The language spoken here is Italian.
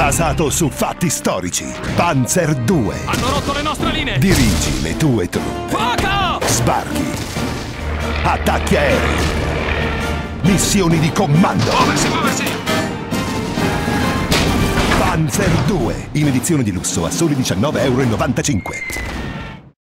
Basato su fatti storici. Panzer 2. Hanno rotto le nostre linee! Dirigi le tue truppe. Fuoco! Sbarchi. Attacchi aerei. Missioni di comando. Muoversi, muoversi! Panzer 2. In edizione di lusso a soli 19,95 €.